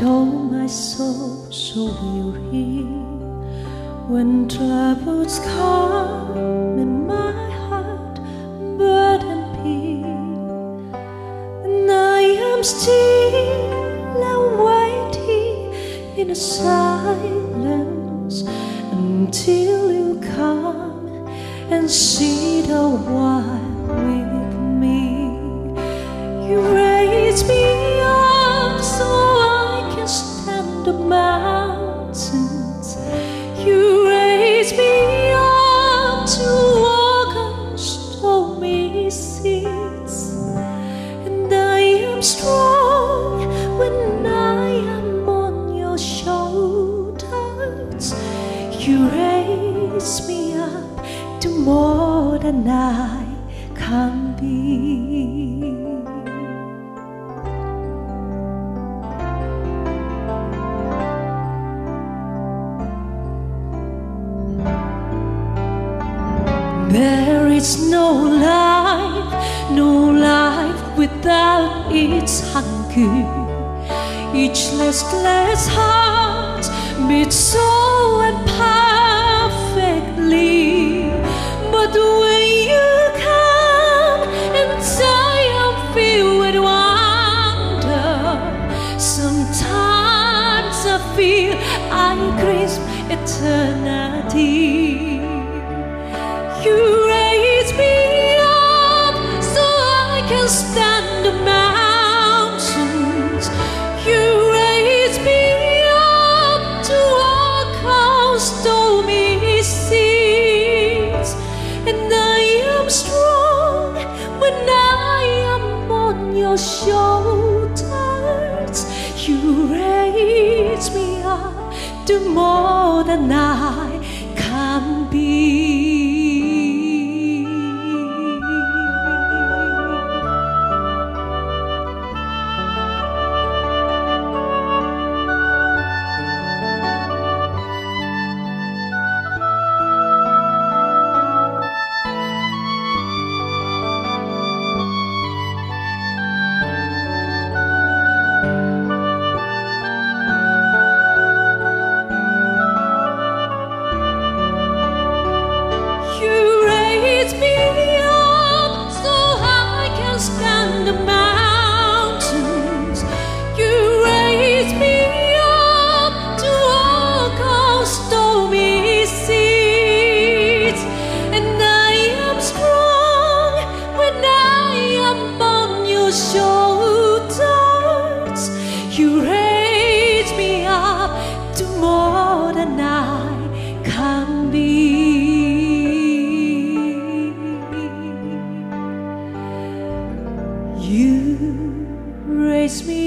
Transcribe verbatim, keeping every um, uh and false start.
Though my soul so weary, when troubles come in my heart, burden pain, and I am still and waiting in a silence until you come and sit a while with me. You raise me up so I can stand the mountains. You raise me up to walk on stormy seas, and I am strong when I am on your shoulders. You raise me up to more than I can be. There is no life, no life without its hunger. Each restless heart beats so imperfectly. But when you come and I am filled with wonder, sometimes I feel I grasp eternity. You raise me up so I can stand the mountains. You raise me up to walk on stormy seas, and I am strong when I am on your shoulders. You raise me up to more than I can be. You raise me